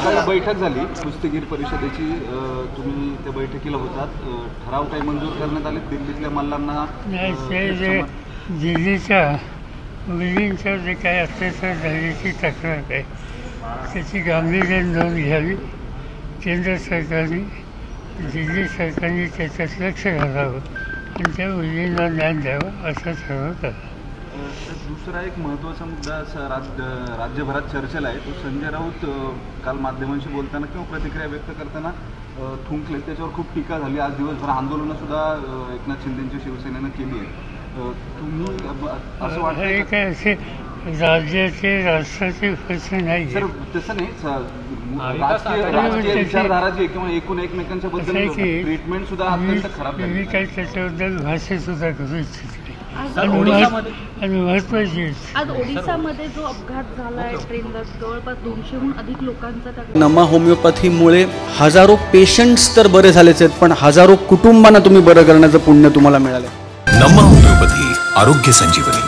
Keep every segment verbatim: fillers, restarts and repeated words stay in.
काल बैठक झाली कुस्तीगीर परिषदेची, तुम्ही त्या बैठकीला होतात. ठराव काही मंजूर करण्यात आले दिल्लीतल्या मल्लांना? दिल्लीच्या मुलींच्या जे काही अत्याचार झाल्याची तक्रार आहे त्याची गांभीर्याने नोंद घ्यावी. केंद्र सरकारने दिल्ली सरकारने त्याच्यात लक्ष घालावं आणि त्या मुलींना न्याय द्यावा असं ठरवत आहे. दुसरा एक महत्त्वाचा मुद्दा राज्य राज्यभरात चर्चेला आहे तो संजय राऊत काल माध्यमांशी बोलताना किंवा प्रतिक्रिया व्यक्त करताना थुंकले, त्याच्यावर खूप टीका झाली. आज दिवसभर आंदोलनं सुद्धा एकनाथ शिंदेच्या शिवसेनेनं केली आहे. तुम्ही असं वाटतं काय असे राज्याचे राष्ट्राचे प्रश्न नाही सर? तसं नाही, राजकीय विचारधारा जी किंवा एकूण एकमेकांच्या बद्दल ट्रीटमेंट सुद्धा अत्यंत खराब मी काही त्याच्याबद्दल भाष्य सुद्धा करू इच्छित आणि महत्वाची आज ओडिसामध्ये जो अपघात झालाय ट्रेनला जवळपास दोनशेहून अधिक लोकांचा नमा होमिओपॅथीमुळे हजारो पेशंट्स तर बरे झालेच आहेत, पण हजारो कुटुंबांना तुम्ही बरं करण्याचं पुण्य तुम्हाला मिळालं. नमा होमिओपॅथी आरोग्य संजीवनी.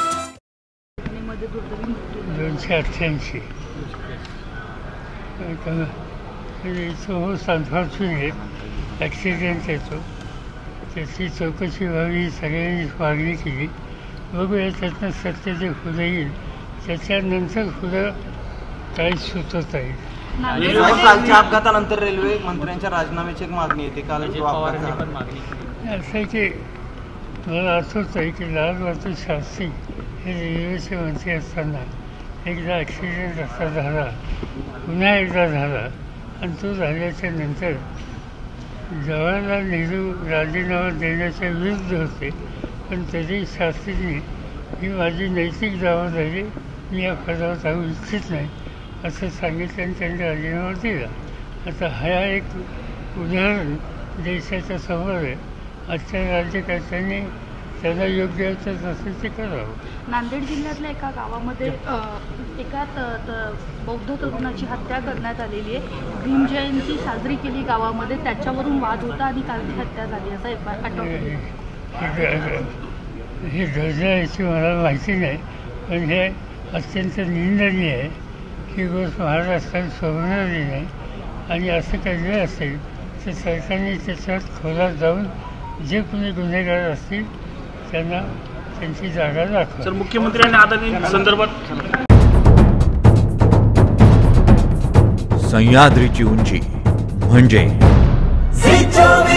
दोनशे अठ्ठ्याऐंशी अनफॉर्च्युनेट ॲक्सिडेंट येतो, त्याची चौकशी व्हावी सगळ्यांनी मागणी केली. बघूया त्यातनं सत्य जे पुढे येईल त्याच्यानंतर पुढं काही सुचत आहे. कालच्या अपघातानंतर रेल्वे मंत्र्यांच्या राजीनाम्याची एक मागणी येते. काल असं आहे की मला आठवत आहे की लाल बहादूर शास्त्री हे रेल्वेचे मंत्री असताना एकदा ॲक्सिडेंट असा झाला, पुन्हा एकदा झाला आणि तो झाल्याच्या नंतर जवाहरलाल नेहरू राजीनामा देण्याच्या विरुद्ध होते, पण तरी शास्त्रींनी ही माझी नैतिक जबाबदारी, मी या पदावर जाऊ इच्छित नाही असं सांगितलं आणि त्यांनी राजीनामा दिला. आता हा एक उदाहरण देशाच्या समोर आहे. आजच्या राज्यकर्त्यांनी त्यांना योग्य असं तसं ते करावं. नांदेड जिल्ह्यातल्या एका गावामध्ये एका बौद्ध तरुणाची हत्या करण्यात आलेली आहे. भीम जयंती साजरी केली गावामध्ये, त्याच्यावरून वाद होता आणि काल ती हत्या झाली असं हे घडलं याची मला माहिती नाही, पण हे अत्यंत निंदनीय आहे. ही गोष्ट महाराष्ट्रात सोडणारी नाही आणि असं काही असेल तर सरकारने त्याच्यात खोलात जाऊन जे कोणी गुन्हेगार असतील त्यांना त्यांची जागा दाखवा. सर, मुख्यमंत्र्यांनी आता संदर्भात सह्याद्रीची उंची म्हणजे